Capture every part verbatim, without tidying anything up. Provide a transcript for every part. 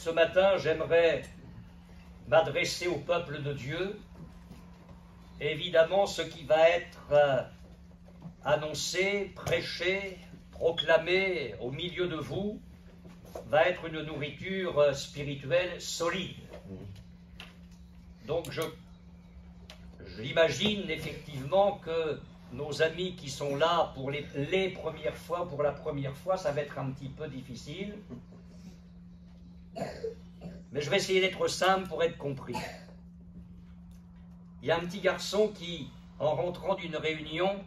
ce matin, j'aimerais m'adresser au peuple de Dieu. Évidemment, ce qui va être euh, annoncé, prêché, proclamé au milieu de vous, va être une nourriture euh, spirituelle solide. Donc, je, j'imagine effectivement que nos amis qui sont là pour les, les premières fois, pour la première fois, ça va être un petit peu difficile. Mais je vais essayer d'être simple pour être compris. Il y a un petit garçon qui, en rentrant d'une réunion,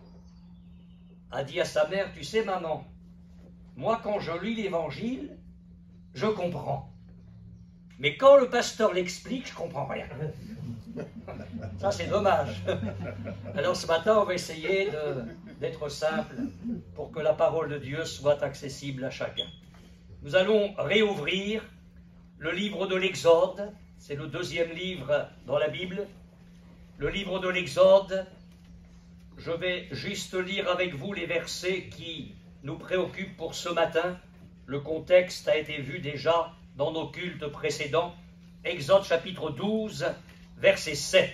a dit à sa mère, « Tu sais, maman, moi, quand je lis l'Évangile, je comprends. Mais quand le pasteur l'explique, je ne comprends rien. » Ça, c'est dommage. Alors, ce matin, on va essayer de, d'être simple pour que la parole de Dieu soit accessible à chacun. Nous allons réouvrir le livre de l'Exode. C'est le deuxième livre dans la Bible. Le livre de l'Exode. Je vais juste lire avec vous les versets qui nous préoccupent pour ce matin. Le contexte a été vu déjà dans nos cultes précédents. Exode chapitre douze, verset sept.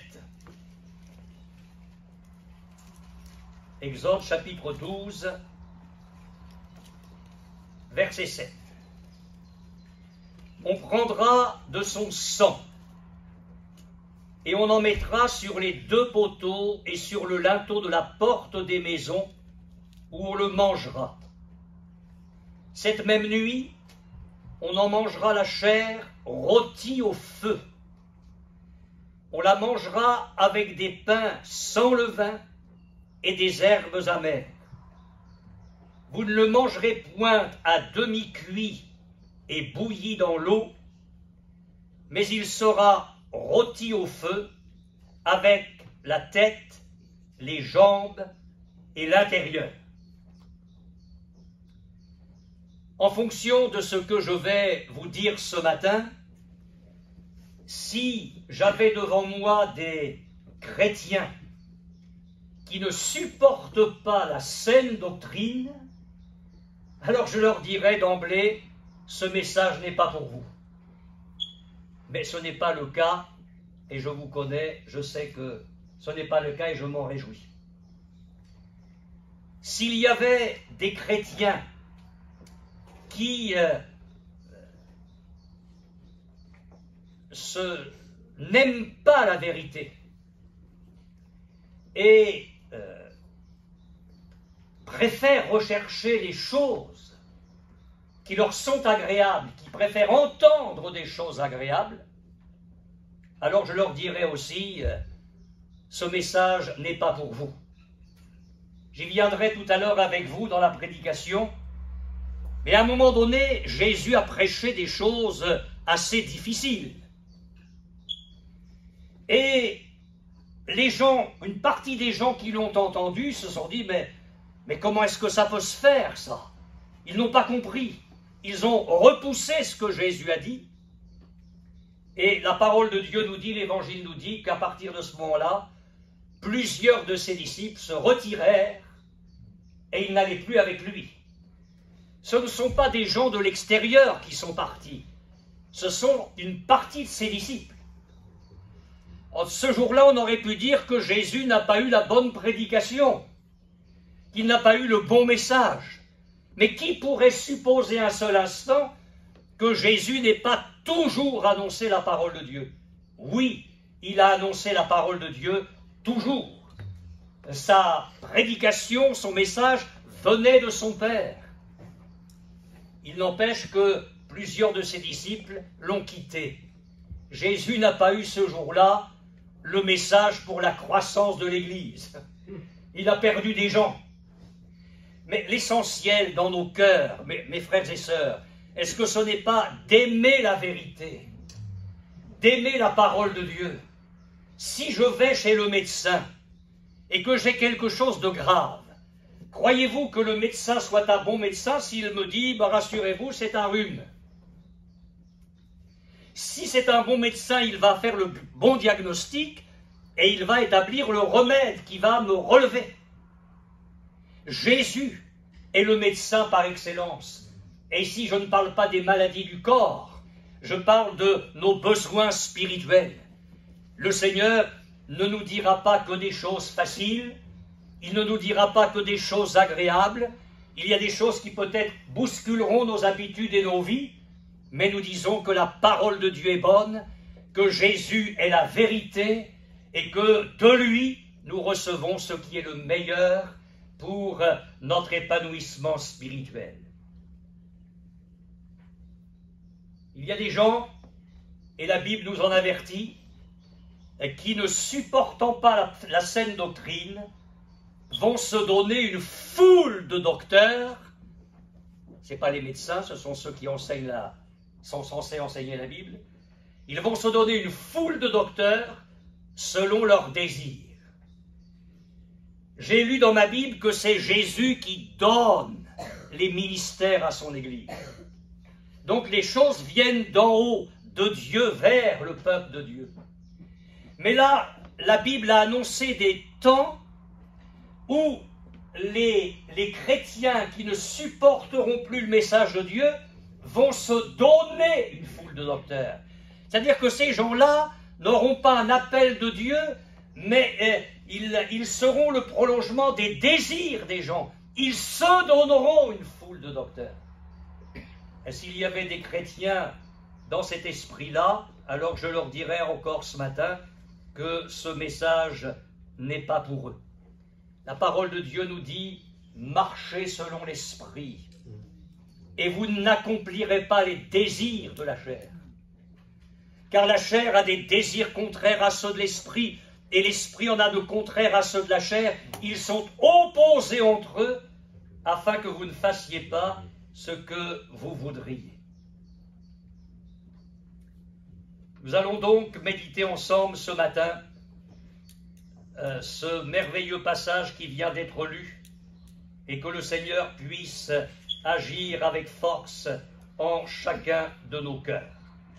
Exode chapitre douze, verset sept. On prendra de son sang et on en mettra sur les deux poteaux et sur le linteau de la porte des maisons où on le mangera. Cette même nuit, on en mangera la chair rôtie au feu. On la mangera avec des pains sans levain et des herbes amères. Vous ne le mangerez point à demi cuit et bouilli dans l'eau, mais il sera rôti au feu avec la tête, les jambes et l'intérieur. En fonction de ce que je vais vous dire ce matin, si j'avais devant moi des chrétiens qui ne supportent pas la saine doctrine, alors je leur dirais d'emblée, ce message n'est pas pour vous. Mais ce n'est pas le cas, et je vous connais, je sais que ce n'est pas le cas et je m'en réjouis. S'il y avait des chrétiens qui euh, se, n'aiment pas la vérité et euh, préfèrent rechercher les choses qui leur sont agréables, qui préfèrent entendre des choses agréables, alors je leur dirai aussi, euh, ce message n'est pas pour vous. J'y viendrai tout à l'heure avec vous dans la prédication, mais à un moment donné, Jésus a prêché des choses assez difficiles. Et les gens, une partie des gens qui l'ont entendu se sont dit, mais, mais comment est-ce que ça peut se faire, ça? Ils n'ont pas compris. Ils ont repoussé ce que Jésus a dit. Et la parole de Dieu nous dit, l'Évangile nous dit qu'à partir de ce moment-là, plusieurs de ses disciples se retirèrent et ils n'allaient plus avec lui. Ce ne sont pas des gens de l'extérieur qui sont partis. Ce sont une partie de ses disciples. Ce jour-là, on aurait pu dire que Jésus n'a pas eu la bonne prédication, qu'il n'a pas eu le bon message. Mais qui pourrait supposer un seul instant que Jésus n'ait pas toujours annoncé la parole de Dieu? Oui, il a annoncé la parole de Dieu toujours. Sa prédication, son message venait de son Père. Il n'empêche que plusieurs de ses disciples l'ont quitté. Jésus n'a pas eu ce jour-là le message pour la croissance de l'Église. Il a perdu des gens. Mais l'essentiel dans nos cœurs, mes, mes frères et sœurs, est-ce que ce n'est pas d'aimer la vérité, d'aimer la parole de Dieu? Si je vais chez le médecin et que j'ai quelque chose de grave, croyez-vous que le médecin soit un bon médecin s'il me dit, bah, rassurez-vous, c'est un rhume? Si c'est un bon médecin, il va faire le bon diagnostic et il va établir le remède qui va me relever. Jésus est le médecin par excellence. Et ici, je ne parle pas des maladies du corps, je parle de nos besoins spirituels. Le Seigneur ne nous dira pas que des choses faciles, il ne nous dira pas que des choses agréables, il y a des choses qui peut-être bousculeront nos habitudes et nos vies, mais nous disons que la parole de Dieu est bonne, que Jésus est la vérité et que de lui, nous recevons ce qui est le meilleur pour notre épanouissement spirituel. Il y a des gens, et la Bible nous en avertit, qui ne supportant pas la, la saine doctrine, vont se donner une foule de docteurs. Ce n'est pas les médecins, ce sont ceux qui enseignent la, sont censés enseigner la Bible. Ils vont se donner une foule de docteurs selon leurs désirs. J'ai lu dans ma Bible que c'est Jésus qui donne les ministères à son Église. Donc les choses viennent d'en haut, de Dieu vers le peuple de Dieu. Mais là, la Bible a annoncé des temps où les, les chrétiens qui ne supporteront plus le message de Dieu vont se donner une foule de docteurs. C'est-à-dire que ces gens-là n'auront pas un appel de Dieu, mais euh, ils, ils seront le prolongement des désirs des gens. Ils se donneront une foule de docteurs. Et s'il y avait des chrétiens dans cet esprit-là, alors je leur dirais encore ce matin que ce message n'est pas pour eux. La parole de Dieu nous dit « Marchez selon l'esprit, et vous n'accomplirez pas les désirs de la chair. Car la chair a des désirs contraires à ceux de l'esprit, et l'esprit en a de contraires à ceux de la chair. Ils sont opposés entre eux, afin que vous ne fassiez pas ce que vous voudriez. » Nous allons donc méditer ensemble ce matin euh, ce merveilleux passage qui vient d'être lu, et que le Seigneur puisse agir avec force en chacun de nos cœurs.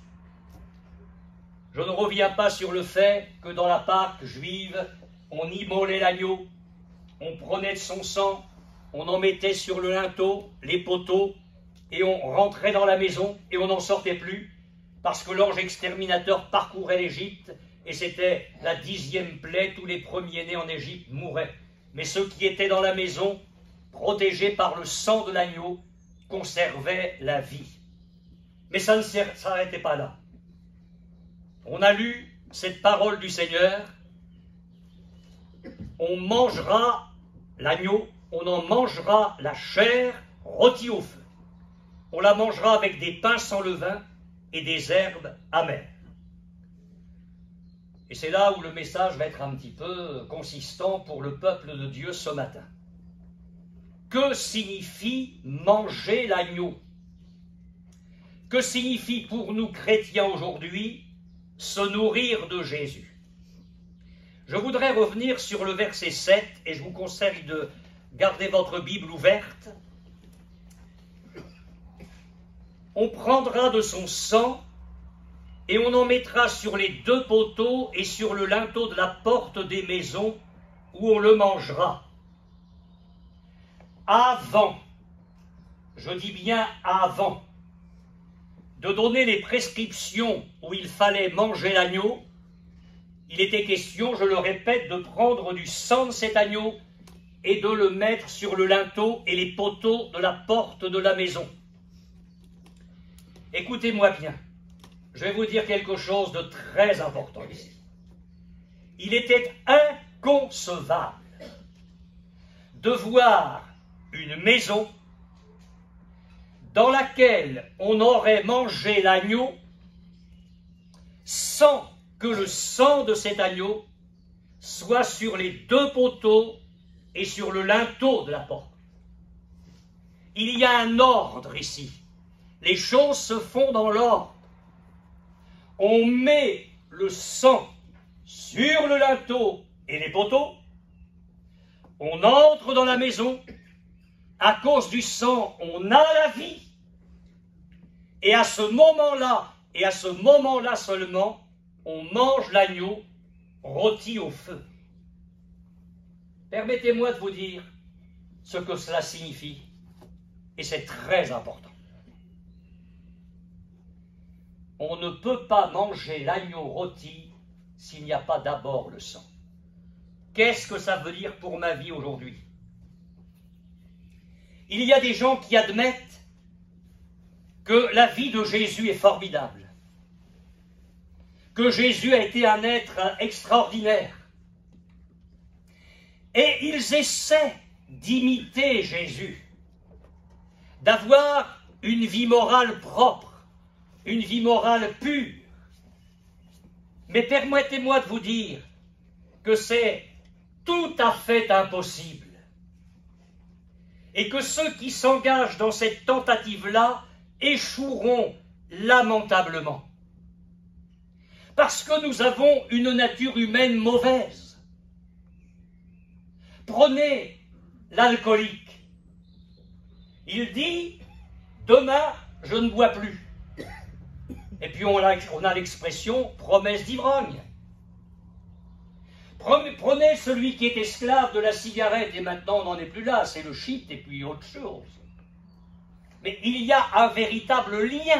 Je ne reviens pas sur le fait que dans la Pâque juive, on immolait l'agneau, on prenait de son sang, on en mettait sur le linteau, les poteaux, et on rentrait dans la maison et on n'en sortait plus, parce que l'ange exterminateur parcourait l'Égypte, et c'était la dixième plaie, tous les premiers-nés en Égypte mouraient. Mais ceux qui étaient dans la maison, protégés par le sang de l'agneau, conservaient la vie. Mais ça ne s'arrêtait pas là. On a lu cette parole du Seigneur, on mangera l'agneau, on en mangera la chair rôtie au feu. On la mangera avec des pains sans levain et des herbes amères. Et c'est là où le message va être un petit peu consistant pour le peuple de Dieu ce matin. Que signifie manger l'agneau? Que signifie pour nous chrétiens aujourd'hui se nourrir de Jésus? Je voudrais revenir sur le verset sept, et je vous conseille de garder votre Bible ouverte. On prendra de son sang et on en mettra sur les deux poteaux et sur le linteau de la porte des maisons où on le mangera. Avant, je dis bien avant, de donner les prescriptions où il fallait manger l'agneau, il était question, je le répète, de prendre du sang de cet agneau et de le mettre sur le linteau et les poteaux de la porte de la maison. Écoutez-moi bien, je vais vous dire quelque chose de très important ici. Il était inconcevable de voir une maison dans laquelle on aurait mangé l'agneau sans que le sang de cet agneau soit sur les deux poteaux et sur le linteau de la porte. Il y a un ordre ici. Les choses se font dans l'ordre. On met le sang sur le linteau et les poteaux. On entre dans la maison. À cause du sang, on a la vie. Et à ce moment-là, et à ce moment-là seulement, on mange l'agneau rôti au feu. Permettez-moi de vous dire ce que cela signifie, et c'est très important. on ne peut pas manger l'agneau rôti s'il n'y a pas d'abord le sang. Qu'est-ce que ça veut dire pour ma vie aujourd'hui? Il y a des gens qui admettent que la vie de Jésus est formidable, que Jésus a été un être extraordinaire, et ils essaient d'imiter Jésus, d'avoir une vie morale propre, une vie morale pure. Mais permettez-moi de vous dire que c'est tout à fait impossible et que ceux qui s'engagent dans cette tentative-là échoueront lamentablement. Parce que nous avons une nature humaine mauvaise. Prenez l'alcoolique. Il dit « Demain, je ne bois plus ». Et puis on a, on a l'expression « promesse d'ivrogne ». Prenez celui qui est esclave de la cigarette, et maintenant on n'en est plus là, c'est le shit et puis autre chose. Mais il y a un véritable lien.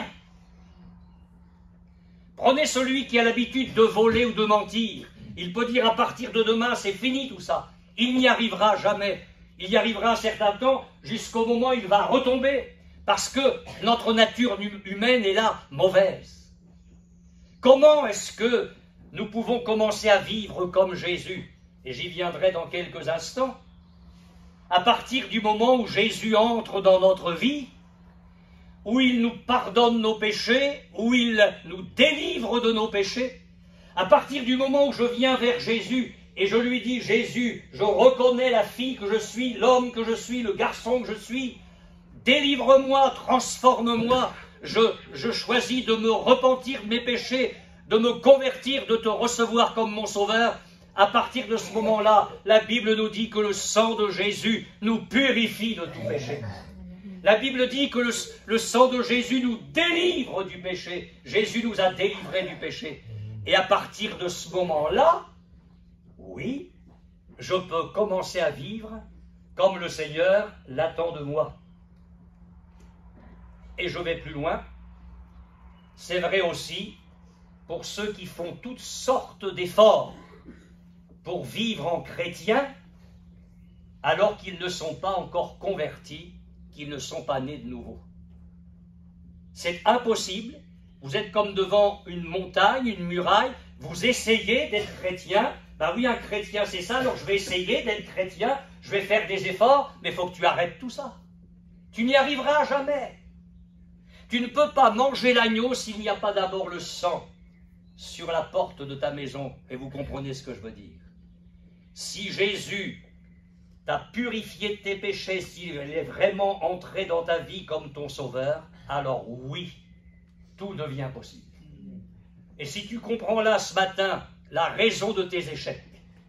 Prenez celui qui a l'habitude de voler ou de mentir. Il peut dire à partir de demain, c'est fini tout ça. Il n'y arrivera jamais. Il y arrivera un certain temps, jusqu'au moment où il va retomber. Parce que notre nature humaine est là, mauvaise. Comment est-ce que nous pouvons commencer à vivre comme Jésus? Et j'y viendrai dans quelques instants. À partir du moment où Jésus entre dans notre vie, où il nous pardonne nos péchés, où il nous délivre de nos péchés, à partir du moment où je viens vers Jésus et je lui dis « Jésus, je reconnais la fille que je suis, l'homme que je suis, le garçon que je suis, délivre-moi, transforme-moi, je, je choisis de me repentir de mes péchés, de me convertir, de te recevoir comme mon sauveur », à partir de ce moment-là, la Bible nous dit que le sang de Jésus nous purifie de tout péché. La Bible dit que le, le sang de Jésus nous délivre du péché. Jésus nous a délivrés du péché. Et à partir de ce moment-là, oui, je peux commencer à vivre comme le Seigneur l'attend de moi. Et je vais plus loin. C'est vrai aussi pour ceux qui font toutes sortes d'efforts pour vivre en chrétien, alors qu'ils ne sont pas encore convertis, qu'ils ne sont pas nés de nouveau. C'est impossible. Vous êtes comme devant une montagne, une muraille, vous essayez d'être chrétien. Ben oui, un chrétien c'est ça, alors je vais essayer d'être chrétien, je vais faire des efforts, mais il faut que tu arrêtes tout ça. Tu n'y arriveras jamais. Tu ne peux pas manger l'agneau s'il n'y a pas d'abord le sang sur la porte de ta maison. Et vous comprenez ce que je veux dire. Si Jésus t'a purifié de tes péchés, s'il est vraiment entré dans ta vie comme ton sauveur, alors oui, tout devient possible. Et si tu comprends là ce matin la raison de tes échecs,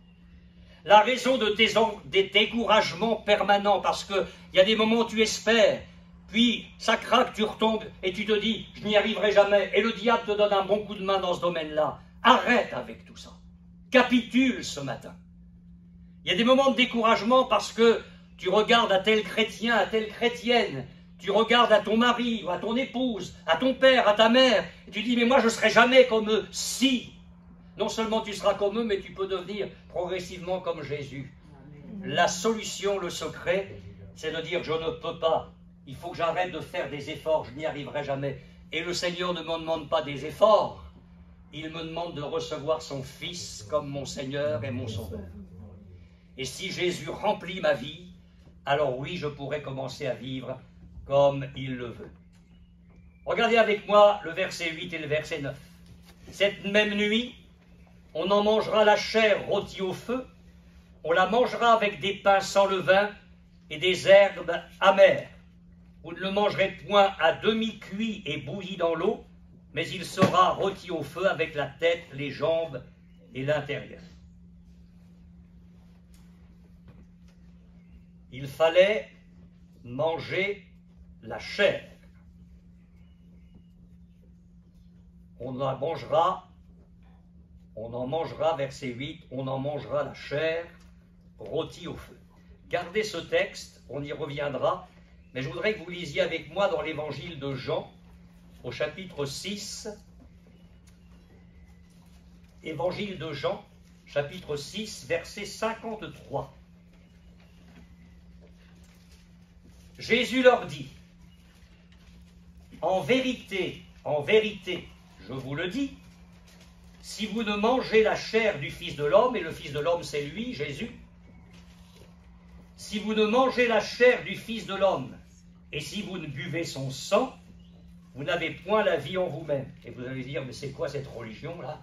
la raison de tes, des découragements permanents, parce qu'il y a des moments où tu espères, puis ça craque, tu retombes et tu te dis, je n'y arriverai jamais, et le diable te donne un bon coup de main dans ce domaine-là. Arrête avec tout ça. Capitule ce matin. Il y a des moments de découragement parce que tu regardes à tel chrétien, à telle chrétienne, tu regardes à ton mari, ou à ton épouse, à ton père, à ta mère, et tu dis, mais moi je ne serai jamais comme eux. Si, non seulement tu seras comme eux, mais tu peux devenir progressivement comme Jésus. La solution, le secret, c'est de dire, je ne peux pas. Il faut que j'arrête de faire des efforts, je n'y arriverai jamais. Et le Seigneur ne me demande pas des efforts, il me demande de recevoir son Fils comme mon Seigneur et mon Sauveur. Et si Jésus remplit ma vie, alors oui, je pourrai commencer à vivre comme il le veut. Regardez avec moi le verset huit et le verset neuf. Cette même nuit, on en mangera la chair rôtie au feu, on la mangera avec des pains sans levain et des herbes amères. Vous ne le mangerez point à demi cuit et bouilli dans l'eau, mais il sera rôti au feu avec la tête, les jambes et l'intérieur. Il fallait manger la chair. On en mangera, on en mangera, verset huit, on en mangera la chair rôtie au feu. Gardez ce texte, on y reviendra, mais je voudrais que vous lisiez avec moi dans l'évangile de Jean, au chapitre six, Évangile de Jean, chapitre six, verset cinquante-trois. Jésus leur dit, « En vérité, en vérité, je vous le dis, si vous ne mangez la chair du Fils de l'homme, et le Fils de l'homme c'est lui, Jésus, si vous ne mangez la chair du Fils de l'homme, et si vous ne buvez son sang, vous n'avez point la vie en vous-même. » Et vous allez dire, mais c'est quoi cette religion-là?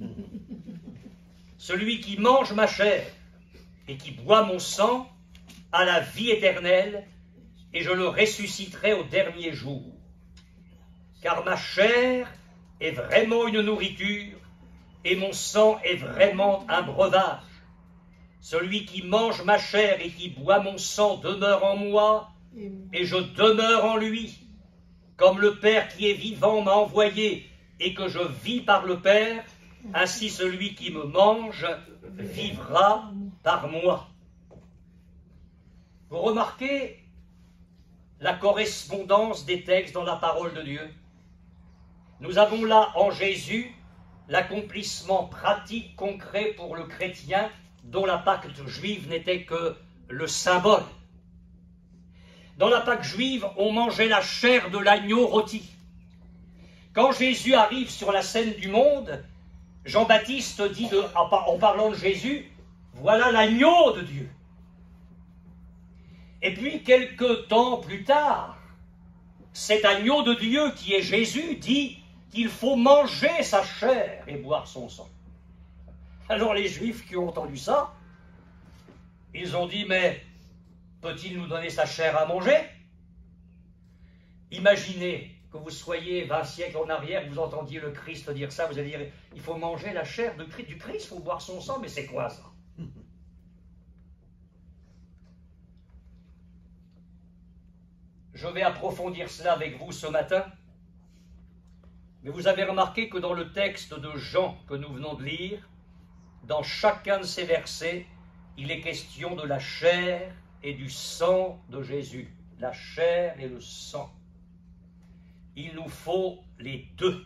Celui qui mange ma chair et qui boit mon sang a la vie éternelle, et je le ressusciterai au dernier jour. Car ma chair est vraiment une nourriture, et mon sang est vraiment un breuvage. Celui qui mange ma chair et qui boit mon sang demeure en moi, et je demeure en lui. Comme le Père qui est vivant m'a envoyé, et que je vis par le Père, ainsi celui qui me mange vivra par moi. Vous remarquez la correspondance des textes dans la parole de Dieu. Nous avons là en Jésus l'accomplissement pratique, concret pour le chrétien, dont la Pâque juive n'était que le symbole. Dans la Pâque juive, on mangeait la chair de l'agneau rôti. Quand Jésus arrive sur la scène du monde, Jean-Baptiste dit, de, en parlant de Jésus, « Voilà l'agneau de Dieu ». Et puis, quelque temps plus tard, cet agneau de Dieu qui est Jésus dit qu'il faut manger sa chair et boire son sang. Alors les Juifs qui ont entendu ça, ils ont dit, mais peut-il nous donner sa chair à manger? Imaginez que vous soyez vingt siècles en arrière, que vous entendiez le Christ dire ça, vous allez dire, il faut manger la chair de Christ, du Christ, il faut boire son sang, mais c'est quoi ça? Je vais approfondir cela avec vous ce matin, mais vous avez remarqué que dans le texte de Jean que nous venons de lire, dans chacun de ces versets, il est question de la chair et du sang de Jésus. La chair et le sang. Il nous faut les deux.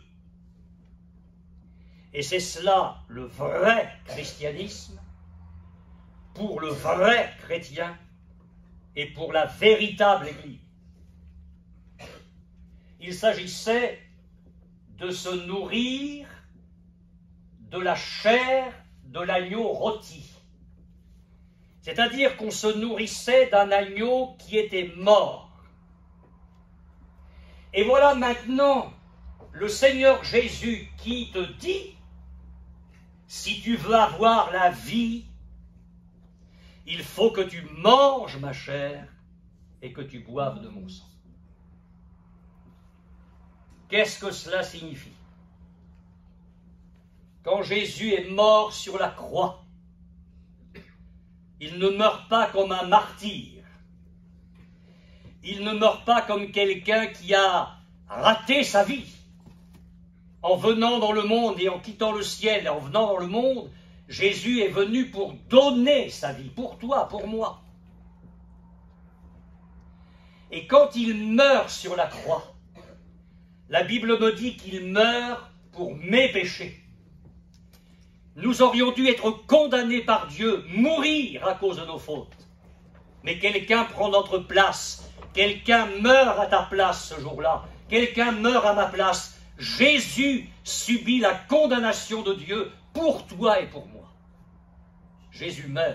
Et c'est cela le vrai christianisme, pour le vrai chrétien et pour la véritable Église. Il s'agissait de se nourrir de la chair de l'agneau rôti. C'est-à-dire qu'on se nourrissait d'un agneau qui était mort. Et voilà maintenant le Seigneur Jésus qui te dit, si tu veux avoir la vie, il faut que tu manges ma chair et que tu boives de mon sang. Qu'est-ce que cela signifie? Quand Jésus est mort sur la croix, il ne meurt pas comme un martyr. Il ne meurt pas comme quelqu'un qui a raté sa vie. En venant dans le monde et en quittant le ciel, et en venant dans le monde, Jésus est venu pour donner sa vie, pour toi, pour moi. Et quand il meurt sur la croix, la Bible me dit qu'il meurt pour mes péchés. Nous aurions dû être condamnés par Dieu, mourir à cause de nos fautes. Mais quelqu'un prend notre place, quelqu'un meurt à ta place ce jour-là, quelqu'un meurt à ma place. Jésus subit la condamnation de Dieu pour toi et pour moi. Jésus meurt.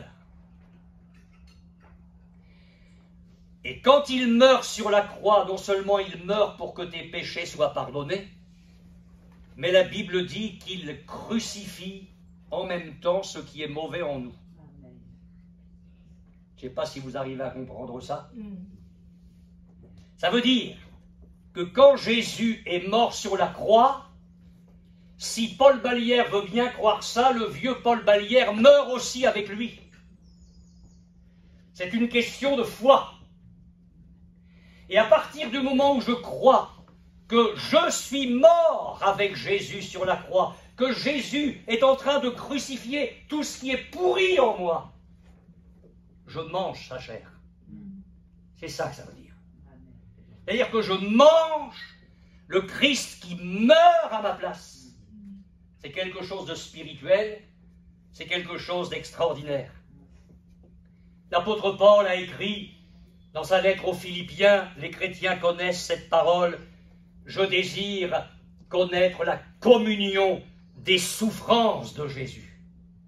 Et quand il meurt sur la croix, non seulement il meurt pour que tes péchés soient pardonnés, mais la Bible dit qu'il crucifie en même temps ce qui est mauvais en nous. Je ne sais pas si vous arrivez à comprendre ça. Ça veut dire que quand Jésus est mort sur la croix, si Paul Ballière veut bien croire ça, le vieux Paul Ballière meurt aussi avec lui. C'est une question de foi. Et à partir du moment où je crois que je suis mort avec Jésus sur la croix, que Jésus est en train de crucifier tout ce qui est pourri en moi, je mange sa chair. C'est ça que ça veut dire. C'est-à-dire que je mange le Christ qui meurt à ma place. c'est quelque chose de spirituel, c'est quelque chose d'extraordinaire. L'apôtre Paul a écrit dans sa lettre aux Philippiens, les chrétiens connaissent cette parole, « Je désire connaître la communion des souffrances de Jésus ».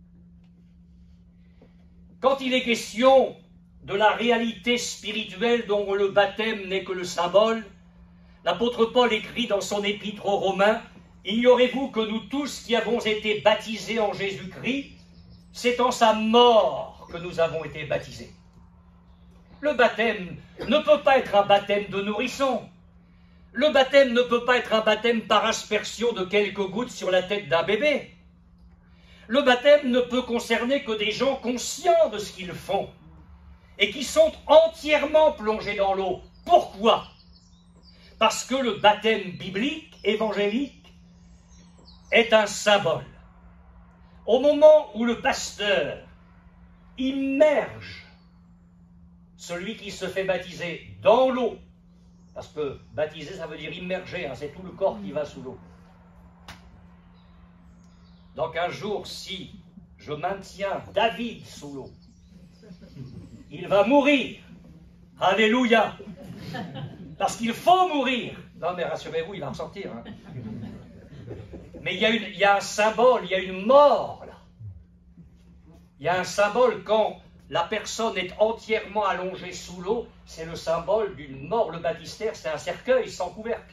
Quand il est question de la réalité spirituelle dont le baptême n'est que le symbole, l'apôtre Paul écrit dans son épître aux Romains, « Ignorez-vous que nous tous qui avons été baptisés en Jésus-Christ, c'est en sa mort que nous avons été baptisés. » Le baptême ne peut pas être un baptême de nourrisson. Le baptême ne peut pas être un baptême par aspersion de quelques gouttes sur la tête d'un bébé. Le baptême ne peut concerner que des gens conscients de ce qu'ils font et qui sont entièrement plongés dans l'eau. Pourquoi? Parce que le baptême biblique, évangélique, est un symbole. Au moment où le pasteur immerge celui qui se fait baptiser dans l'eau, parce que baptiser, ça veut dire immerger, hein, c'est tout le corps qui va sous l'eau. Donc un jour, si je maintiens David sous l'eau, il va mourir. Alléluia. Parce qu'il faut mourir. Non mais rassurez-vous, il va ressortir. Hein. Mais il y, a une, il y a un symbole, il y a une mort là. Il y a un symbole quand la personne est entièrement allongée sous l'eau, c'est le symbole d'une mort. Le baptistère, c'est un cercueil sans couvercle.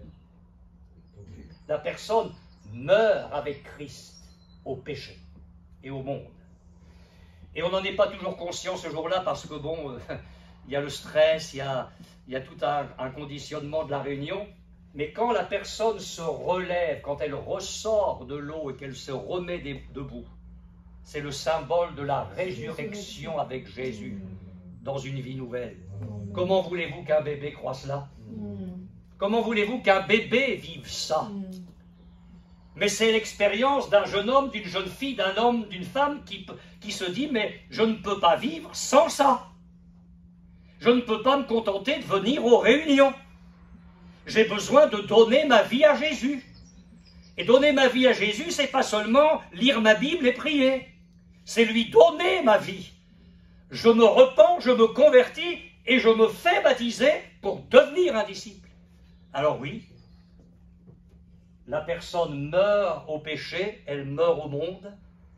La personne meurt avec Christ au péché et au monde. Et on n'en est pas toujours conscient ce jour-là parce que bon, euh, il y a le stress, il y a, il y a tout un, un conditionnement de la réunion. Mais quand la personne se relève, quand elle ressort de l'eau et qu'elle se remet des, debout, c'est le symbole de la résurrection avec Jésus dans une vie nouvelle. Comment voulez-vous qu'un bébé croie cela? Comment voulez-vous qu'un bébé vive ça? Mais c'est l'expérience d'un jeune homme, d'une jeune fille, d'un homme, d'une femme qui, qui se dit « mais je ne peux pas vivre sans ça. Je ne peux pas me contenter de venir aux réunions. J'ai besoin de donner ma vie à Jésus. » Et donner ma vie à Jésus, c'est pas seulement lire ma Bible et prier. C'est lui donner ma vie. Je me repens, je me convertis et je me fais baptiser pour devenir un disciple. Alors oui, la personne meurt au péché, elle meurt au monde.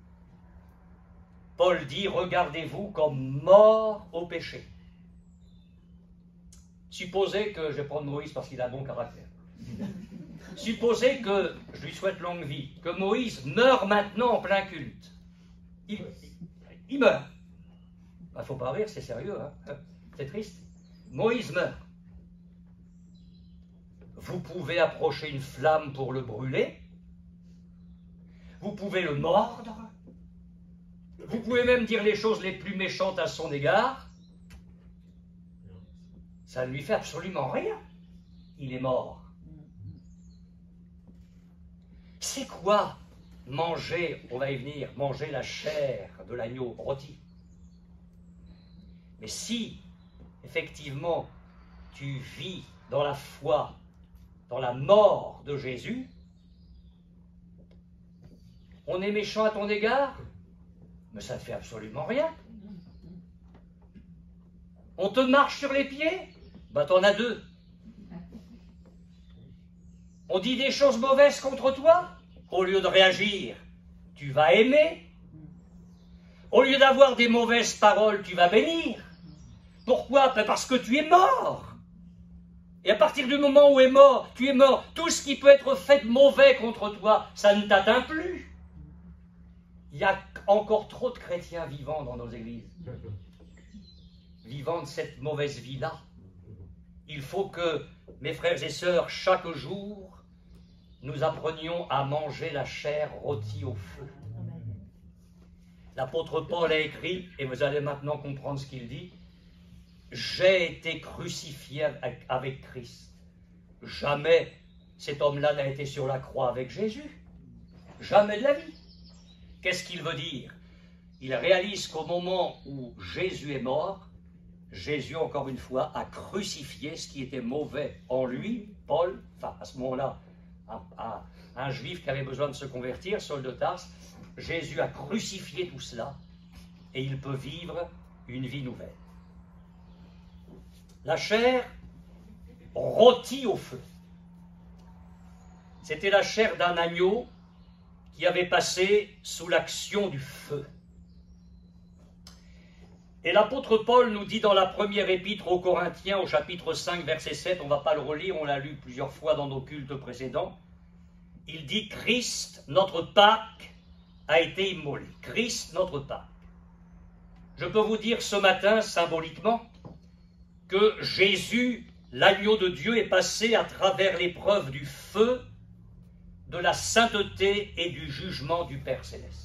Paul dit, regardez-vous comme mort au péché. Supposez que, je vais prendre Moïse parce qu'il a bon caractère. Supposez que, je lui souhaite longue vie, que Moïse meurt maintenant en plein culte. Il, il meurt. Il ben, ne faut pas rire, c'est sérieux, hein? C'est triste. Moïse meurt. Vous pouvez approcher une flamme pour le brûler. Vous pouvez le mordre. Vous pouvez même dire les choses les plus méchantes à son égard. Ça ne lui fait absolument rien. Il est mort. C'est quoi manger, on va y venir, manger la chair de l'agneau rôti? Mais si, effectivement, tu vis dans la foi, dans la mort de Jésus, on est méchant à ton égard, mais ça ne fait absolument rien. On te marche sur les pieds, bah t'en as deux. On dit des choses mauvaises contre toi, au lieu de réagir, tu vas aimer. Au lieu d'avoir des mauvaises paroles, tu vas bénir. Pourquoi? Parce que tu es mort. Et à partir du moment où tu es mort, tu es mort. Tout ce qui peut être fait de mauvais contre toi, ça ne t'atteint plus. Il y a encore trop de chrétiens vivants dans nos églises. Vivant de cette mauvaise vie-là. Il faut que, mes frères et sœurs, chaque jour, nous apprenions à manger la chair rôtie au feu. L'apôtre Paul a écrit, et vous allez maintenant comprendre ce qu'il dit, « J'ai été crucifié avec Christ. » Jamais cet homme-là n'a été sur la croix avec Jésus. Jamais de la vie. Qu'est-ce qu'il veut dire? Il réalise qu'au moment où Jésus est mort, Jésus, encore une fois, a crucifié ce qui était mauvais en lui, Paul, enfin à ce moment-là, a, a, un juif qui avait besoin de se convertir, Saul de Tarse. Jésus a crucifié tout cela et il peut vivre une vie nouvelle. La chair rôtie au feu. C'était la chair d'un agneau qui avait passé sous l'action du feu. Et l'apôtre Paul nous dit dans la première épître aux Corinthiens, au chapitre cinq, verset sept, on ne va pas le relire, on l'a lu plusieurs fois dans nos cultes précédents, il dit « Christ, notre Pâque, a été immolé. » Christ, notre Pâque. Je peux vous dire ce matin, symboliquement, que Jésus, l'agneau de Dieu, est passé à travers l'épreuve du feu, de la sainteté et du jugement du Père Céleste.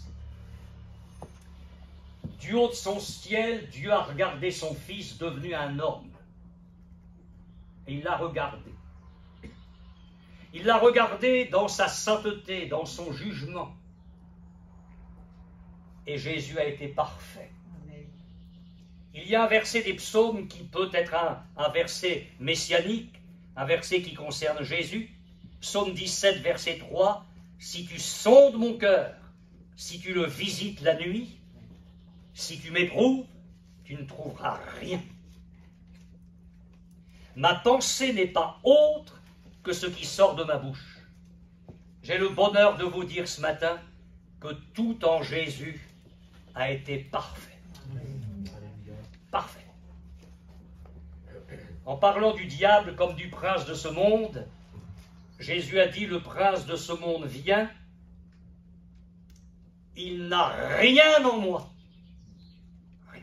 Du haut de son ciel, Dieu a regardé son Fils devenu un homme. Et il l'a regardé. Il l'a regardé dans sa sainteté, dans son jugement. Et Jésus a été parfait. Amen. Il y a un verset des psaumes qui peut être un, un verset messianique, un verset qui concerne Jésus. Psaume dix-sept, verset trois. « Si tu sondes mon cœur, si tu le visites la nuit, si tu m'éprouves, tu ne trouveras rien. Ma pensée n'est pas autre que ce qui sort de ma bouche. J'ai le bonheur de vous dire ce matin que tout en Jésus a été parfait. Parfait. En parlant du diable comme du prince de ce monde, Jésus a dit, le prince de ce monde vient, il n'a rien en moi. Rien.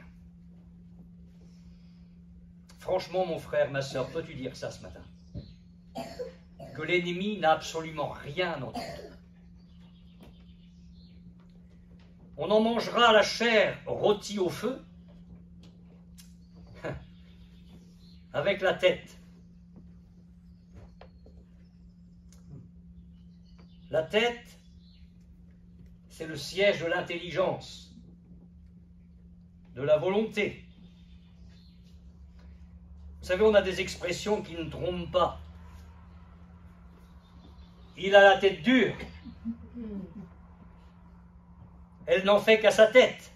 Franchement, mon frère, ma soeur, peux-tu dire ça ce matin? Que l'ennemi n'a absolument rien en toi. On en mangera la chair rôtie au feu avec la tête. La tête, c'est le siège de l'intelligence, de la volonté. Vous savez, on a des expressions qui ne trompent pas. Il a la tête dure. Elle n'en fait qu'à sa tête.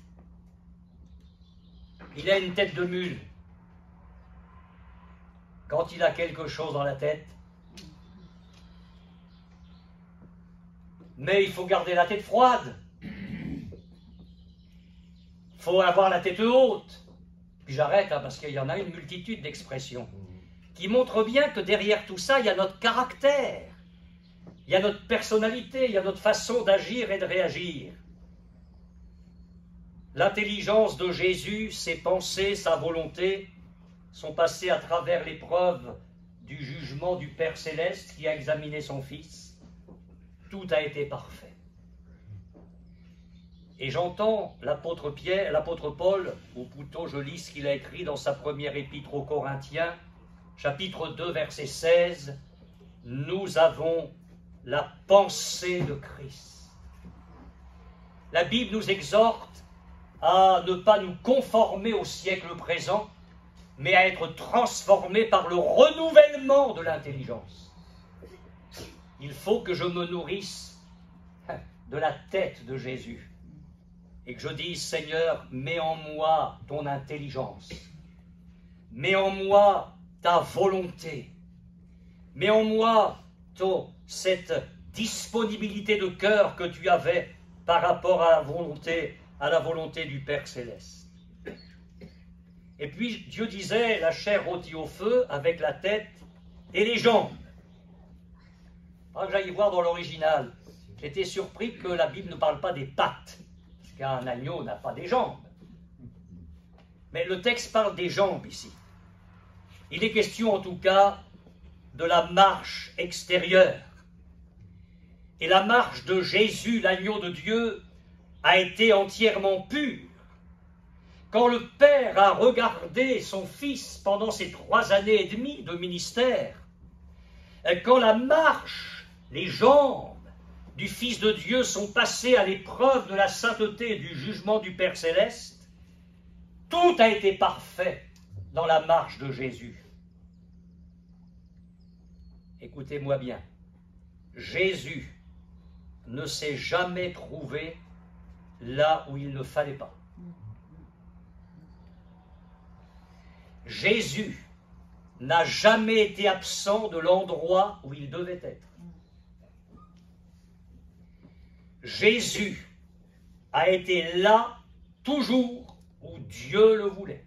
Il a une tête de mule. Quand il a quelque chose dans la tête, mais il faut garder la tête froide. Il faut avoir la tête haute. Puis j'arrête, hein, parce qu'il y en a une multitude d'expressions qui montrent bien que derrière tout ça, il y a notre caractère, il y a notre personnalité, il y a notre façon d'agir et de réagir. L'intelligence de Jésus, ses pensées, sa volonté sont passées à travers l'épreuve du jugement du Père Céleste qui a examiné son Fils. Tout a été parfait. Et j'entends l'apôtre Pierre, l'apôtre Paul, ou plutôt je lis ce qu'il a écrit dans sa première épître aux Corinthiens, chapitre deux, verset seize, « Nous avons la pensée de Christ. » La Bible nous exhorte à ne pas nous conformer au siècle présent, mais à être transformés par le renouvellement de l'intelligence. Il faut que je me nourrisse de la tête de Jésus et que je dise, Seigneur, mets en moi ton intelligence, mets en moi ta volonté, mets en moi ton, cette disponibilité de cœur que tu avais par rapport à la volonté, à la volonté du Père Céleste. Et puis Dieu disait, la chair rôtie au feu avec la tête et les jambes. Alors que j'aille voir dans l'original, j'étais surpris que la Bible ne parle pas des pattes, parce qu'un agneau n'a pas des jambes. Mais le texte parle des jambes ici. Il est question en tout cas de la marche extérieure. Et la marche de Jésus, l'agneau de Dieu, a été entièrement pure. Quand le Père a regardé son Fils pendant ces trois années et demie de ministère, quand la marche, les jambes du Fils de Dieu sont passées à l'épreuve de la sainteté et du jugement du Père Céleste, tout a été parfait dans la marche de Jésus. Écoutez-moi bien, Jésus ne s'est jamais trouvé là où il ne fallait pas. Jésus n'a jamais été absent de l'endroit où il devait être. Jésus a été là toujours où Dieu le voulait.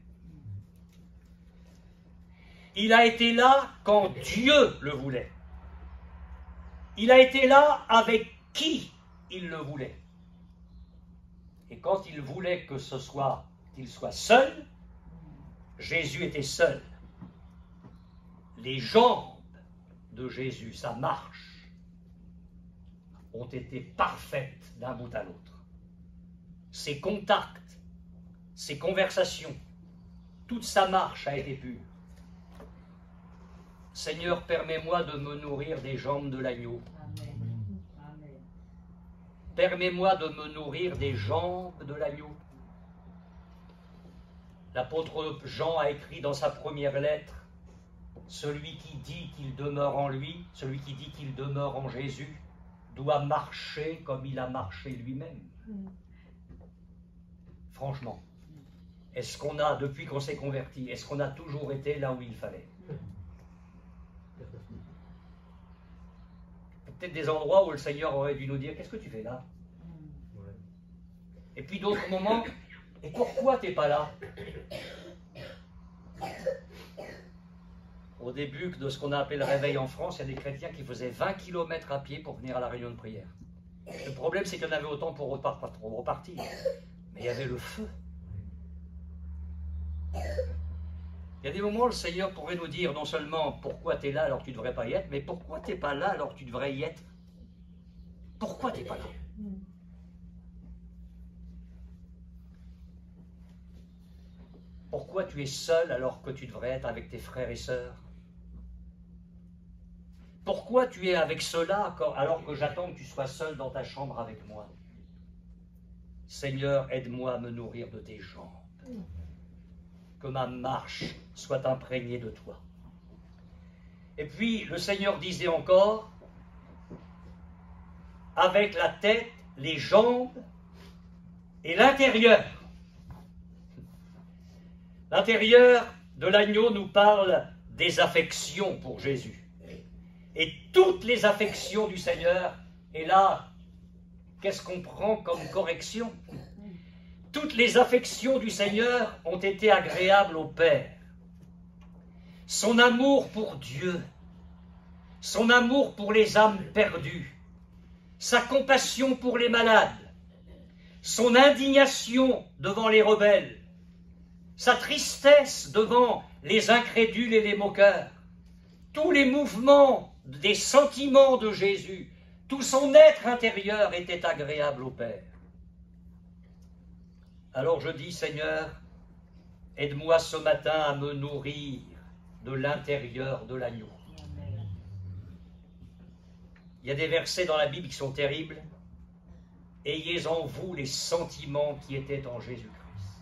Il a été là quand Dieu le voulait. Il a été là avec qui il le voulait. Et quand il voulait que ce soit, qu'il soit seul, Jésus était seul. Les jambes de Jésus, sa marche, ont été parfaites d'un bout à l'autre. Ses contacts, ses conversations, toute sa marche a été pure. Seigneur, permets-moi de me nourrir des jambes de l'agneau. Permets-moi de me nourrir des jambes de l'agneau. L'apôtre Jean a écrit dans sa première lettre, « Celui qui dit qu'il demeure en lui, celui qui dit qu'il demeure en Jésus, doit marcher comme il a marché lui-même. » Franchement, est-ce qu'on a, depuis qu'on s'est converti, est-ce qu'on a toujours été là où il fallait? Peut-être des endroits où le Seigneur aurait dû nous dire, qu'est-ce que tu fais là? Et puis d'autres moments, et pourquoi tu n'es pas là? Au début de ce qu'on a appelé le réveil en France, il y a des chrétiens qui faisaient vingt kilomètres à pied pour venir à la réunion de prière. Le problème, c'est qu'il y en avait autant pour repartir. Mais il y avait le feu. Il y a des moments où le Seigneur pourrait nous dire non seulement pourquoi tu es là alors que tu ne devrais pas y être, mais pourquoi tu n'es pas là alors que tu devrais y être. Pourquoi tu n'es pas là? Pourquoi tu es seul alors que tu devrais être avec tes frères et sœurs? Pourquoi tu es avec ceux-là alors que j'attends que tu sois seul dans ta chambre avec moi? Seigneur, aide-moi à me nourrir de tes jambes. Que ma marche soit imprégnée de toi. Et puis, le Seigneur disait encore, avec la tête, les jambes et l'intérieur. L'intérieur de l'agneau nous parle des affections pour Jésus. Et toutes les affections du Seigneur, et là, qu'est-ce qu'on prend comme correction? Toutes les affections du Seigneur ont été agréables au Père. Son amour pour Dieu, son amour pour les âmes perdues, sa compassion pour les malades, son indignation devant les rebelles, sa tristesse devant les incrédules et les moqueurs, tous les mouvements des sentiments de Jésus, tout son être intérieur était agréable au Père. Alors je dis, Seigneur, aide-moi ce matin à me nourrir de l'intérieur de l'agneau. Il y a des versets dans la Bible qui sont terribles. Ayez en vous les sentiments qui étaient en Jésus-Christ.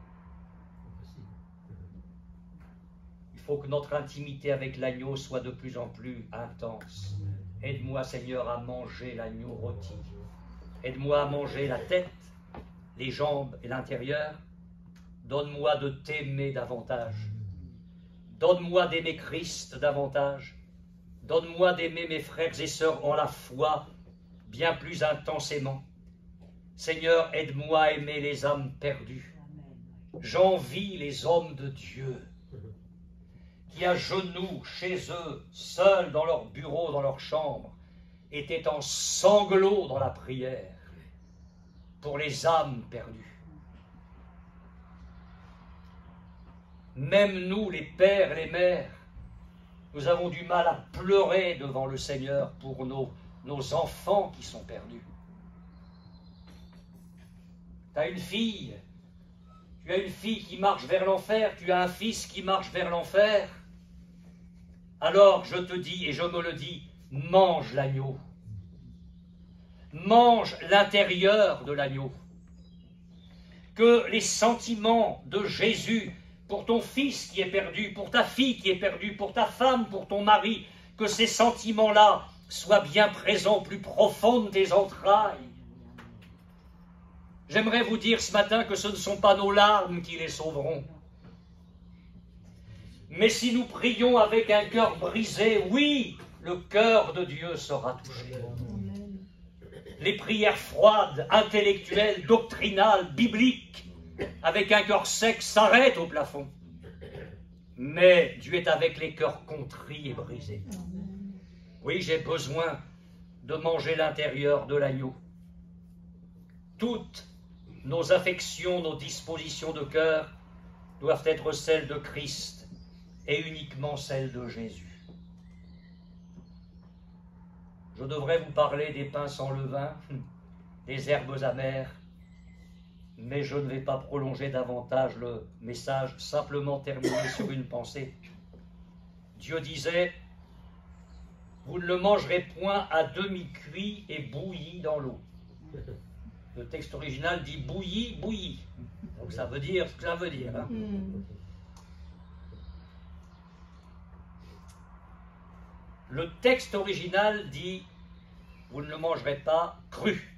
Il faut que notre intimité avec l'agneau soit de plus en plus intense. Aide-moi, Seigneur, à manger l'agneau rôti. Aide-moi à manger la tête, les jambes et l'intérieur. Donne-moi de t'aimer davantage. Donne-moi d'aimer Christ davantage. Donne-moi d'aimer mes frères et sœurs en la foi bien plus intensément. Seigneur, aide-moi à aimer les âmes perdues. J'envie les hommes de Dieu qui, à genoux, chez eux, seuls dans leur bureau, dans leur chambre, étaient en sanglots dans la prière pour les âmes perdues. Même nous, les pères et les mères, nous avons du mal à pleurer devant le Seigneur pour nos, nos enfants qui sont perdus. Tu as une fille, tu as une fille qui marche vers l'enfer, tu as un fils qui marche vers l'enfer. Alors je te dis, et je me le dis, mange l'agneau. Mange l'intérieur de l'agneau. Que les sentiments de Jésus pour ton fils qui est perdu, pour ta fille qui est perdue, pour ta femme, pour ton mari, que ces sentiments-là soit bien présent au plus profond de tes entrailles. J'aimerais vous dire ce matin que ce ne sont pas nos larmes qui les sauveront. Mais si nous prions avec un cœur brisé, oui, le cœur de Dieu sera touché. Les prières froides, intellectuelles, doctrinales, bibliques, avec un cœur sec, s'arrêtent au plafond. Mais Dieu est avec les cœurs contrits et brisés. Oui, j'ai besoin de manger l'intérieur de l'agneau. Toutes nos affections, nos dispositions de cœur doivent être celles de Christ et uniquement celles de Jésus. Je devrais vous parler des pains sans levain, des herbes amères, mais je ne vais pas prolonger davantage le message, simplement terminer sur une pensée. Dieu disait, vous ne le mangerez point à demi cuit et bouilli dans l'eau. Le texte original dit bouilli, bouilli. Donc ça veut dire ce que ça veut dire. Hein. Mm. Le texte original dit vous ne le mangerez pas cru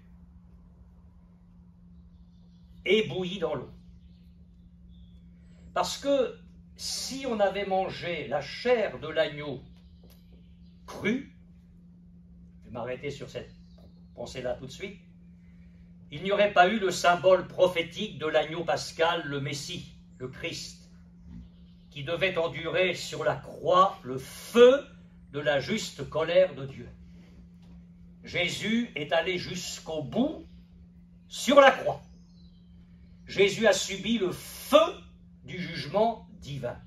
et bouilli dans l'eau. Parce que si on avait mangé la chair de l'agneau crue, je vais m'arrêter sur cette pensée-là tout de suite, il n'y aurait pas eu le symbole prophétique de l'agneau pascal, le Messie, le Christ, qui devait endurer sur la croix le feu de la juste colère de Dieu. Jésus est allé jusqu'au bout sur la croix. Jésus a subi le feu du jugement divin.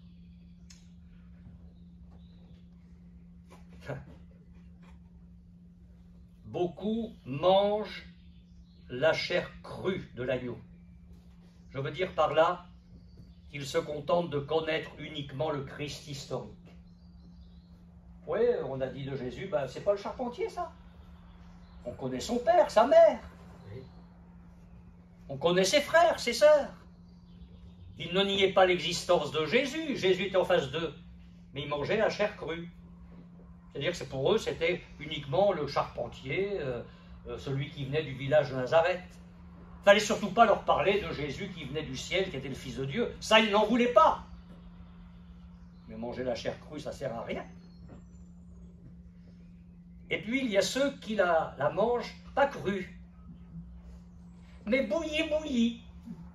Beaucoup mangent la chair crue de l'agneau. Je veux dire par là qu'ils se contentent de connaître uniquement le Christ historique. Oui, on a dit de Jésus, ben, c'est pas le charpentier ça. On connaît son père, sa mère. On connaît ses frères, ses sœurs. Ils ne niaient pas l'existence de Jésus. Jésus était en face d'eux, mais ils mangeaient la chair crue. C'est-à-dire que pour eux, c'était uniquement le charpentier, euh, celui qui venait du village de Nazareth. Il ne fallait surtout pas leur parler de Jésus qui venait du ciel, qui était le Fils de Dieu. Ça, ils n'en voulaient pas. Mais manger la chair crue, ça ne sert à rien. Et puis, il y a ceux qui la, la mangent pas crue, mais bouillie, bouillie.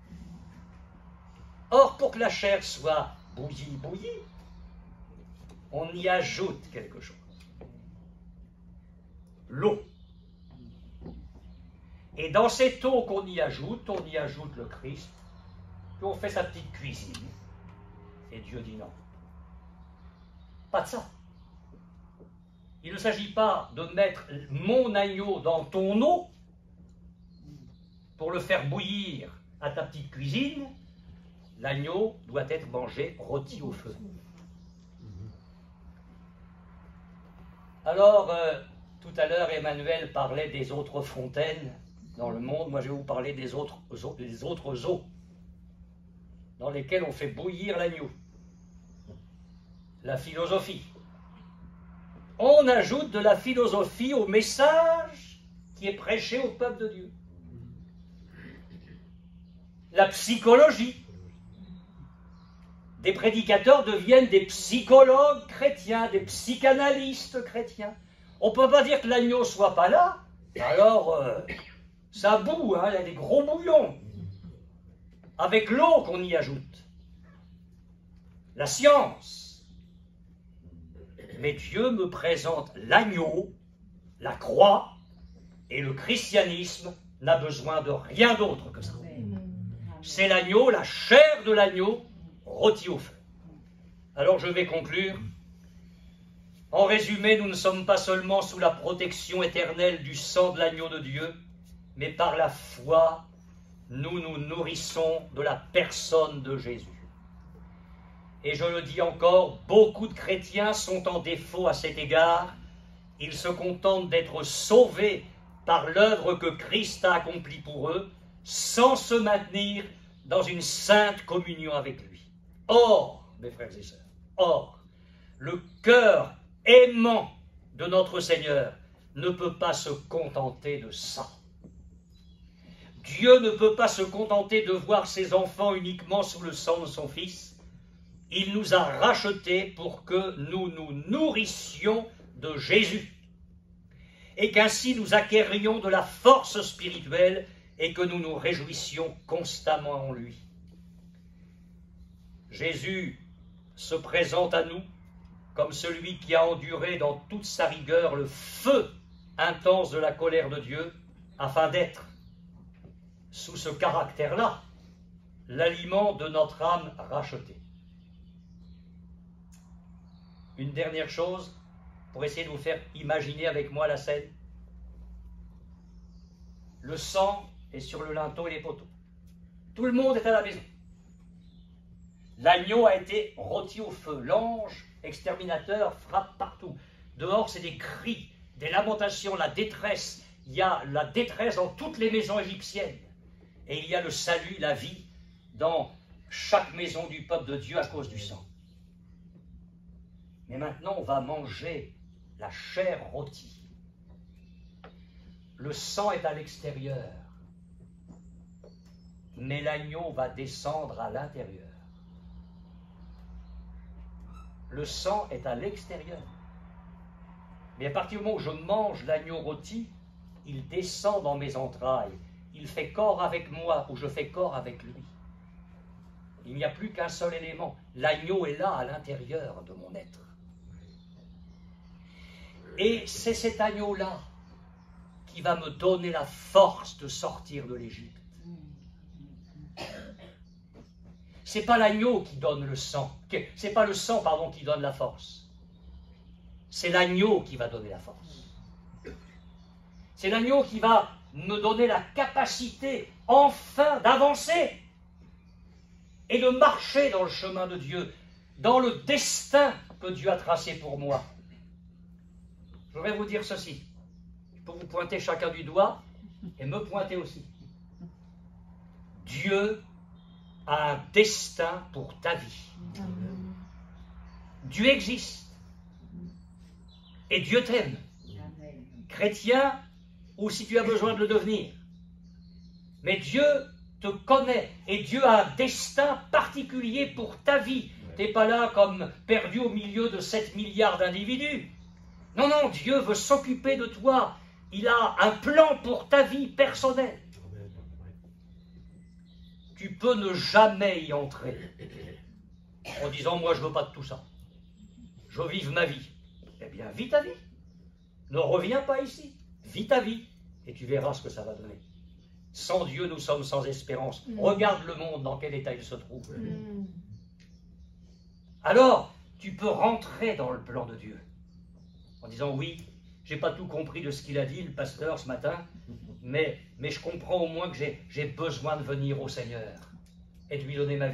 Or, pour que la chair soit bouillie, bouillie, on y ajoute quelque chose. L'eau. Et dans cette eau qu'on y ajoute, on y ajoute le Christ, puis on fait sa petite cuisine. Et Dieu dit non. Pas de ça. Il ne s'agit pas de mettre mon agneau dans ton eau pour le faire bouillir à ta petite cuisine. L'agneau doit être mangé rôti au feu. Alors, euh, tout à l'heure, Emmanuel parlait des autres fontaines dans le monde. Moi, je vais vous parler des autres, des autres eaux dans lesquelles on fait bouillir l'agneau. La philosophie. On ajoute de la philosophie au message qui est prêché au peuple de Dieu. La psychologie. Des prédicateurs deviennent des psychologues chrétiens, des psychanalystes chrétiens. On ne peut pas dire que l'agneau ne soit pas là, alors euh, ça boue, hein, il y a des gros bouillons, avec l'eau qu'on y ajoute. La science. Mais Dieu me présente l'agneau, la croix, et le christianisme n'a besoin de rien d'autre que ça. C'est l'agneau, la chair de l'agneau, rôti au feu. Alors je vais conclure. En résumé, nous ne sommes pas seulement sous la protection éternelle du sang de l'agneau de Dieu, mais par la foi, nous nous nourrissons de la personne de Jésus. Et je le dis encore, beaucoup de chrétiens sont en défaut à cet égard. Ils se contentent d'être sauvés par l'œuvre que Christ a accomplie pour eux, sans se maintenir dans une sainte communion avec lui. Or, mes frères et sœurs, or, le cœur aimant de notre Seigneur ne peut pas se contenter de ça. Dieu ne peut pas se contenter de voir ses enfants uniquement sous le sang de son Fils. Il nous a rachetés pour que nous nous nourrissions de Jésus et qu'ainsi nous acquérions de la force spirituelle et que nous nous réjouissions constamment en lui. Jésus se présente à nous comme celui qui a enduré dans toute sa rigueur le feu intense de la colère de Dieu, afin d'être, sous ce caractère-là, l'aliment de notre âme rachetée. Une dernière chose, pour essayer de vous faire imaginer avec moi la scène. Le sang est sur le linteau et les poteaux. Tout le monde est à la maison. L'agneau a été rôti au feu. L'ange exterminateur frappe partout. Dehors, c'est des cris, des lamentations, la détresse. Il y a la détresse dans toutes les maisons égyptiennes. Et il y a le salut, la vie, dans chaque maison du peuple de Dieu à cause du sang. Mais maintenant, on va manger la chair rôtie. Le sang est à l'extérieur, mais l'agneau va descendre à l'intérieur. Le sang est à l'extérieur. Mais à partir du moment où je mange l'agneau rôti, il descend dans mes entrailles. Il fait corps avec moi, ou je fais corps avec lui. Il n'y a plus qu'un seul élément. L'agneau est là, à l'intérieur de mon être. Et c'est cet agneau-là qui va me donner la force de sortir de l'Égypte. C'est pas l'agneau qui donne le sang, c'est pas le sang, pardon, qui donne la force. C'est l'agneau qui va donner la force. C'est l'agneau qui va me donner la capacité, enfin, d'avancer et de marcher dans le chemin de Dieu, dans le destin que Dieu a tracé pour moi. Je voudrais vous dire ceci. Je peux vous pointer chacun du doigt et me pointer aussi. Dieu a un destin pour ta vie. Amen. Dieu existe. Et Dieu t'aime. Chrétien, ou si tu as besoin de le devenir. Mais Dieu te connaît. Et Dieu a un destin particulier pour ta vie. Tu n'es pas là comme perdu au milieu de sept milliards d'individus. Non, non, Dieu veut s'occuper de toi. Il a un plan pour ta vie personnelle. Tu peux ne jamais y entrer en disant « moi je ne veux pas de tout ça. Je veux vivre ma vie ». Eh bien, vis ta vie. Ne reviens pas ici. Vis ta vie et tu verras ce que ça va donner. Sans Dieu, nous sommes sans espérance. Mmh. Regarde le monde dans quel état il se trouve. Mmh. Alors, tu peux rentrer dans le plan de Dieu en disant « oui, je n'ai pas tout compris de ce qu'il a dit, le pasteur, ce matin, mais, mais je comprends au moins que j'ai besoin de venir au Seigneur et de lui donner ma vie. »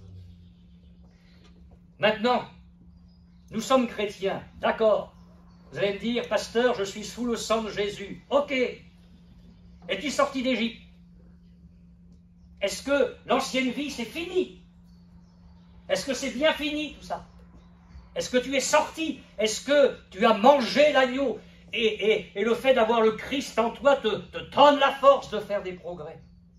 Maintenant, nous sommes chrétiens, d'accord. Vous allez me dire, pasteur, je suis sous le sang de Jésus. Ok. Es-tu sorti d'Égypte? Est-ce que l'ancienne vie, c'est fini? Est-ce que c'est bien fini, tout ça? Est-ce que tu es sorti? Est-ce que tu as mangé l'agneau? Et, et, et le fait d'avoir le Christ en toi te, te donne la force de faire des progrès.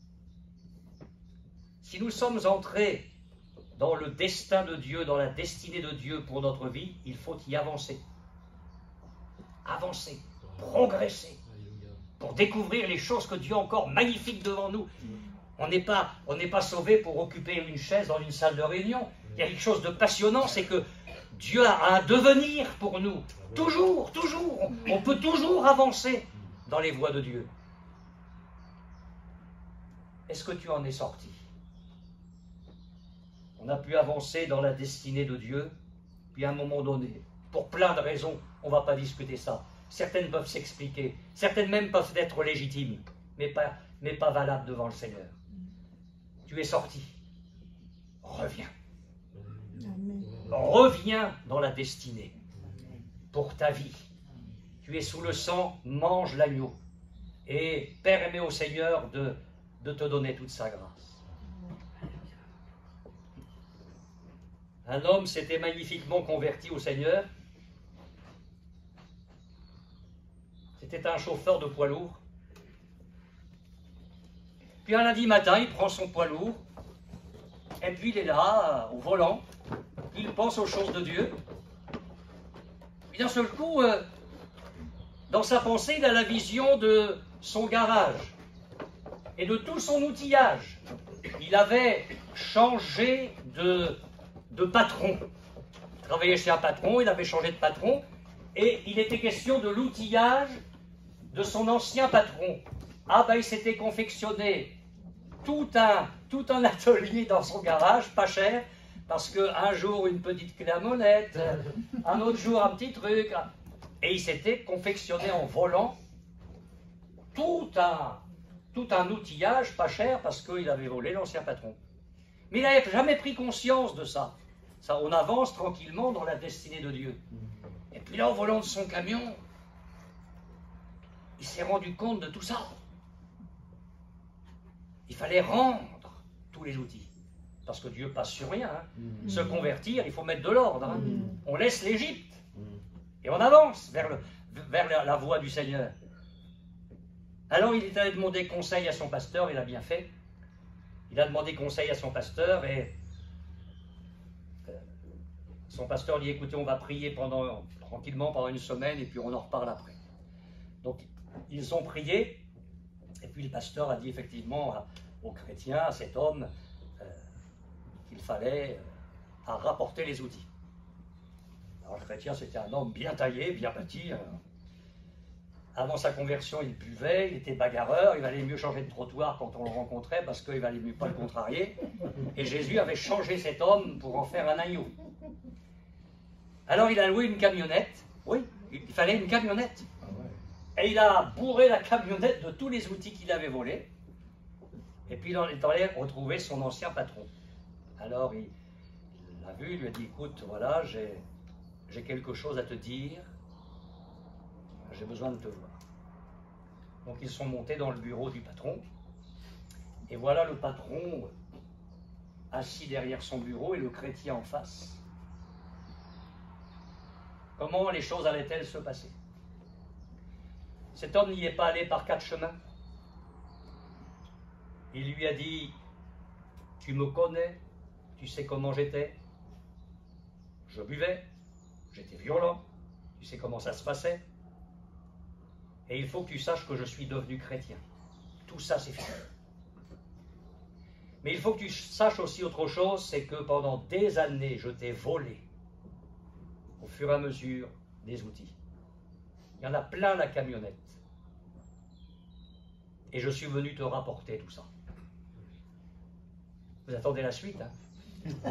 Si nous sommes entrés dans le destin de Dieu, dans la destinée de Dieu pour notre vie, il faut y avancer. Avancer, progresser, pour découvrir les choses que Dieu a encore magnifiques devant nous. On n'est pas, on n'est pas sauvé pour occuper une chaise dans une salle de réunion. Il y a quelque chose de passionnant, c'est que Dieu a un devenir pour nous. Toujours, toujours. On peut toujours avancer dans les voies de Dieu. Est-ce que tu en es sorti? On a pu avancer dans la destinée de Dieu, puis à un moment donné, pour plein de raisons, on ne va pas discuter ça. Certaines peuvent s'expliquer, certaines même peuvent être légitimes, mais pas, mais pas valables devant le Seigneur. Tu es sorti. Reviens. Amen. Reviens dans la destinée pour ta vie. Tu es sous le sang, mange l'agneau. Et permets au Seigneur de, de te donner toute sa grâce. Un homme s'était magnifiquement converti au Seigneur. C'était un chauffeur de poids lourd. Puis un lundi matin, il prend son poids lourd, et puis il est là, au volant, il pense aux choses de Dieu. Puis d'un seul coup, euh, dans sa pensée, il a la vision de son garage et de tout son outillage. Il avait changé de, de patron. Il travaillait chez un patron, il avait changé de patron, et il était question de l'outillage de son ancien patron. Ah ben il s'était confectionné tout un, tout un atelier dans son garage, pas cher, parce qu'un jour une petite clé à molette, un autre jour un petit truc, et il s'était confectionné en volant tout un, tout un outillage pas cher parce qu'il avait volé l'ancien patron. Mais il n'avait jamais pris conscience de ça. Ça. On avance tranquillement dans la destinée de Dieu. Et puis là, au volant de son camion, il s'est rendu compte de tout ça. Il fallait rendre tous les outils. Parce que Dieu passe sur rien. Hein. Mmh. Se convertir, il faut mettre de l'ordre. Hein. Mmh. On laisse l'Égypte. Mmh. Et on avance vers, le, vers la, la voie du Seigneur. Alors il est allé demander conseil à son pasteur, il a bien fait. Il a demandé conseil à son pasteur et euh, son pasteur dit, écoutez, on va prier pendant, tranquillement pendant une semaine et puis on en reparle après. Donc ils ont prié et puis le pasteur a dit effectivement à, aux chrétiens, à cet homme, euh, qu'il fallait euh, à rapporter les outils. Alors le chrétien, c'était un homme bien taillé, bien bâti. Euh, Avant sa conversion, il buvait, il était bagarreur, il valait mieux changer de trottoir quand on le rencontrait parce qu'il valait mieux pas le contrarier. Et Jésus avait changé cet homme pour en faire un agneau. Alors il a loué une camionnette, oui, il fallait une camionnette. Et il a bourré la camionnette de tous les outils qu'il avait volés. Et puis il est allé retrouver son ancien patron. Alors il l'a vu, il lui a dit, écoute, voilà, j'ai j'ai quelque chose à te dire. J'ai besoin de te voir. Donc ils sont montés dans le bureau du patron. Et voilà le patron assis derrière son bureau et le chrétien en face. Comment les choses allaient-elles se passer? Cet homme n'y est pas allé par quatre chemins. Il lui a dit, tu me connais, tu sais comment j'étais. Je buvais, j'étais violent, tu sais comment ça se passait. Et il faut que tu saches que je suis devenu chrétien. Tout ça, c'est fini. Mais il faut que tu saches aussi autre chose, c'est que pendant des années, je t'ai volé, au fur et à mesure, des outils. Il y en a plein la camionnette. Et je suis venu te rapporter tout ça. Vous attendez la suite, hein?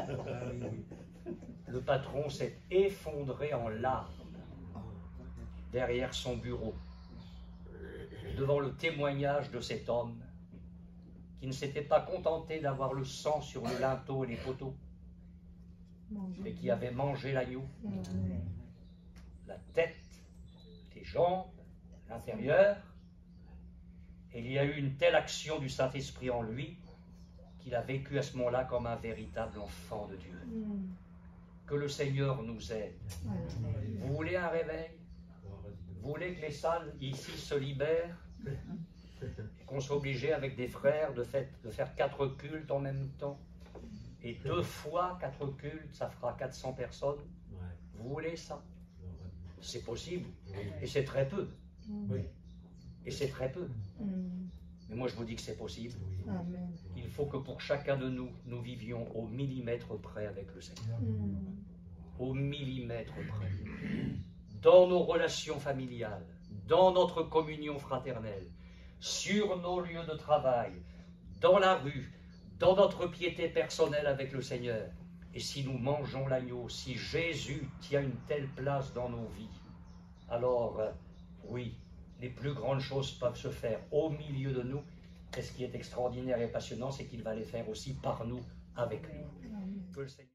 Le patron s'est effondré en larmes derrière son bureau, devant le témoignage de cet homme qui ne s'était pas contenté d'avoir le sang sur le linteau et les poteaux, mais qui avait mangé l'agneau, la tête, les jambes, l'intérieur, et il y a eu une telle action du Saint-Esprit en lui qu'il a vécu à ce moment-là comme un véritable enfant de Dieu. Que le Seigneur nous aide. Vous voulez un réveil? Vous voulez que les salles ici se libèrent et qu'on soit obligé avec des frères de, fait, de faire quatre cultes en même temps? Et deux fois quatre cultes, ça fera quatre cents personnes. Vous voulez ça? C'est possible. Et c'est très peu. Et c'est très peu. Mais moi je vous dis que c'est possible. Il faut que pour chacun de nous, nous vivions au millimètre près avec le Seigneur. Au millimètre près. Dans nos relations familiales, dans notre communion fraternelle, sur nos lieux de travail, dans la rue, dans notre piété personnelle avec le Seigneur. Et si nous mangeons l'agneau, si Jésus tient une telle place dans nos vies, alors euh, oui, les plus grandes choses peuvent se faire au milieu de nous. Et ce qui est extraordinaire et passionnant, c'est qu'il va les faire aussi par nous, avec lui. Que le Seigneur...